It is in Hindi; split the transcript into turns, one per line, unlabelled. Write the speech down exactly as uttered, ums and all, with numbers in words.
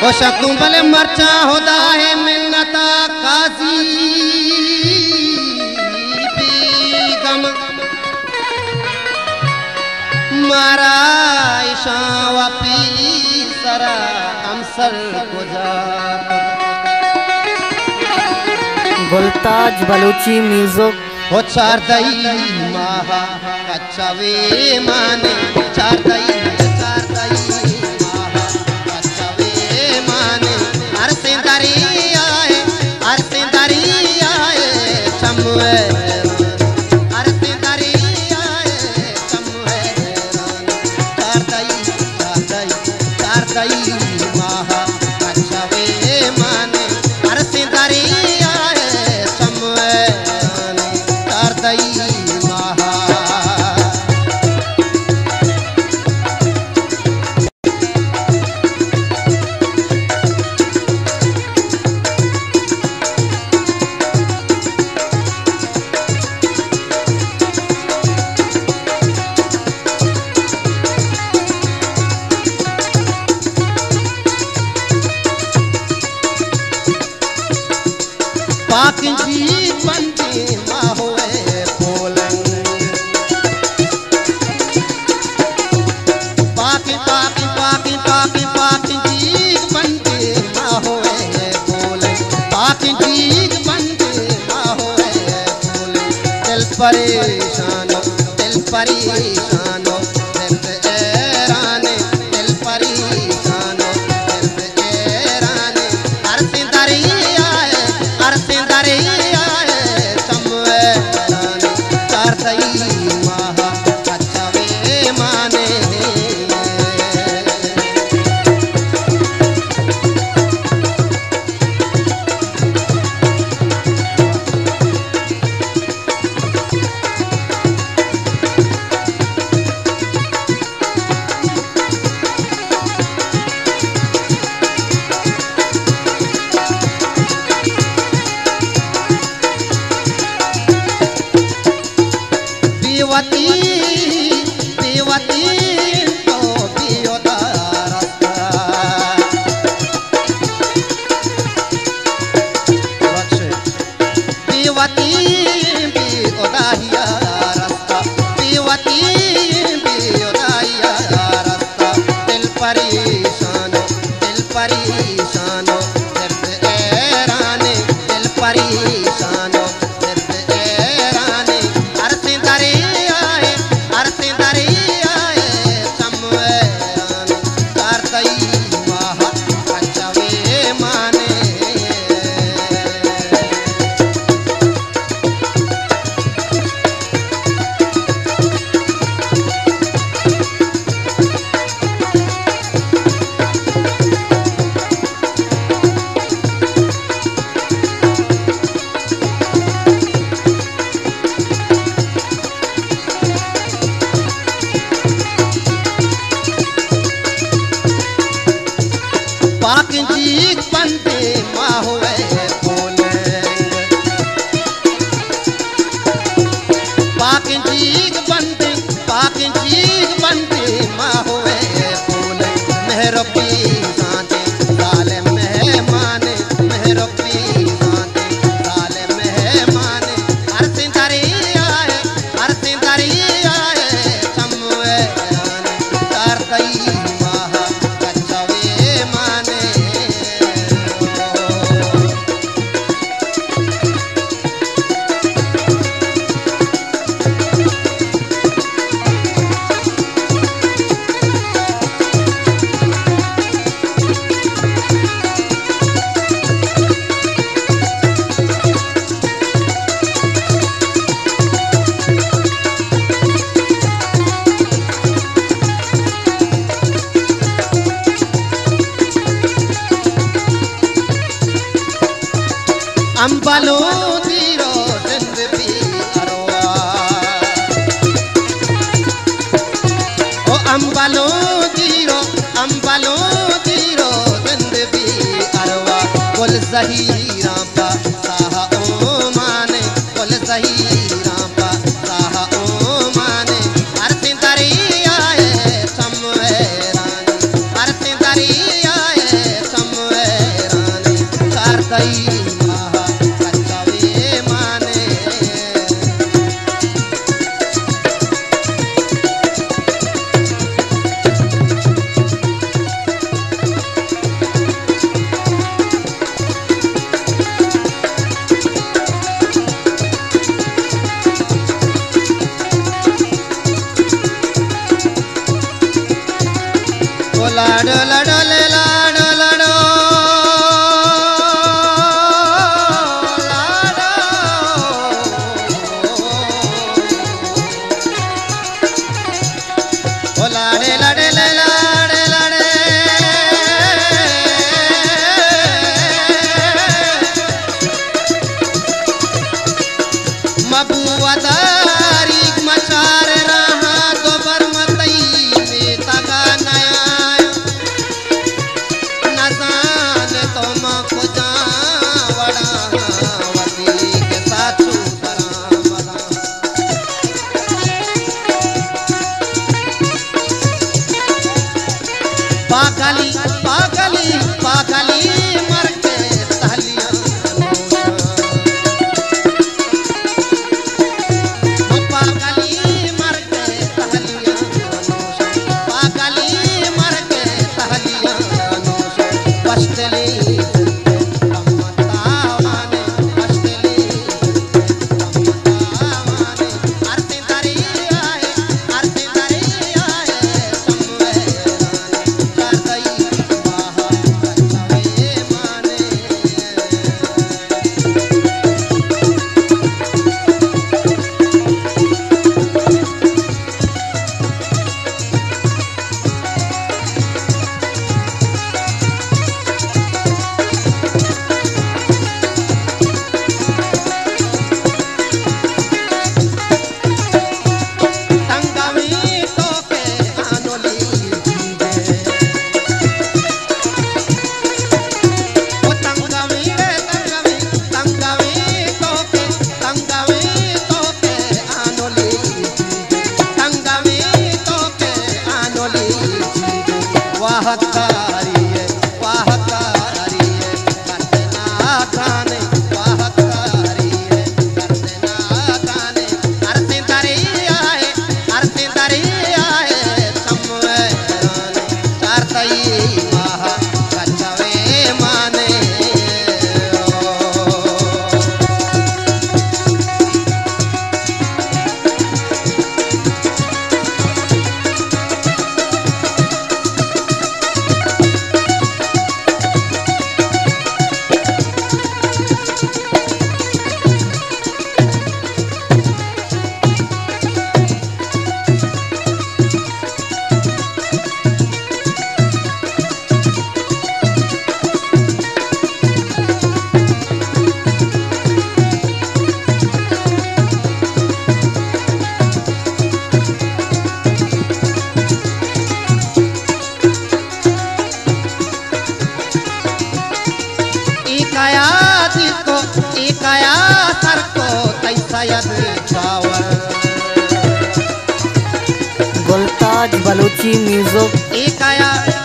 ओ शकुंबल मरचा होदा है मिन्नता काजी बेगम मारा ईशा वापी सरा अमसल गुजा
गुलताज बलूची म्यूजिक
हो चार दई माहा कच्चा वे माने चार दई चार दई माहा कच्चा वे माने हर सिंदरी आए हर सिंदरी आए चमवे हर सिंदरी आए चमवे चार दई चार दई चार दई माहा कच्चा वे माने हर सिंदरी पाक जी बनते माहोए पोलंग पाक पाक पाक पाक पाक जी बनते माहोए पोलंग पाक जी बनते माहोए पोलंग दिल परेशानो दिल परेशानो दिल ऐराने दिल परेशानो दिल ऐराने हर सिंदरी देवती देवती तो बियोदा रास्ता देवती बियोदा हिया रास्ता देवती बियोदा हिया रास्ता दिल परेशानो दिल परेशानो दर्द ऐराने दिल परेशानो पाक जी बनते माहोए पोलंग पाक जी बनते पाक जी बनते माहोए पोलंग मेहरबी साथे साले मेहमाने मेहरबी साथे साले मेहमाने हर सिंदरी आए हर सिंदरी आए चमवे चार दई अंबलो दीरो जिंदगी अरवा ओ अंबलो दीरो अंबलो दीरो जिंदगी अरवा कुल ज़हीरा पा साहा ओ माने कुल ज़हीरा पा साहा ओ माने हर सिंदरी आए समवे रानी हर सिंदरी आए समवे चारतई महा कचवे माने लाडो लाडो ले लाडो लाडो लाडो ओ लाडे लाडे ले लाडे लाडे मबुआ दारी मचार रहा गोबर मतई में तगा पागली पागली पागली मर के तहलिया पागली मर के तहलिया पागली मर के तहलिया पश्चली वाहकारी है वाहकारी है करना गाने वाहकारी है करना गाने अर्थे दरिया है अर्थे दरिया है समवे चारतई महा कचवे माने इकाया दिको इकाया सर को तैसा यद चावर
गुलताज बलूची म्यूजिक
इकाया